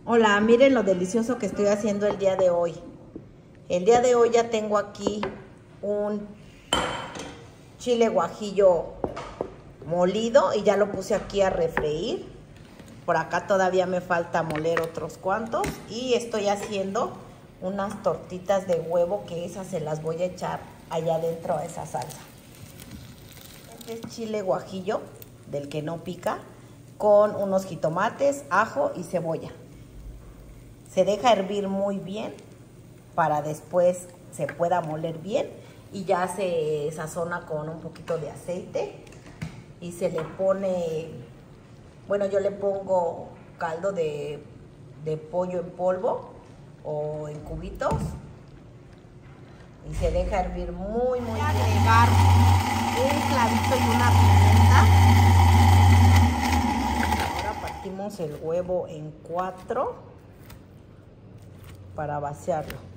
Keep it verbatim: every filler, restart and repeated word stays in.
Hola, miren lo delicioso que estoy haciendo el día de hoy. El día de hoy ya tengo aquí un chile guajillo molido y ya lo puse aquí a refreír. Por acá todavía me falta moler otros cuantos y estoy haciendo unas tortitas de huevo que esas se las voy a echar allá adentro a esa salsa. Este es chile guajillo del que no pica con unos jitomates, ajo y cebolla. Se deja hervir muy bien para después se pueda moler bien y ya se sazona con un poquito de aceite y se le pone, bueno, yo le pongo caldo de, de pollo en polvo o en cubitos y se deja hervir muy muy bien. Voy a agregar un clavito y una pimienta. Ahora partimos el huevo en cuatro para vaciarlo.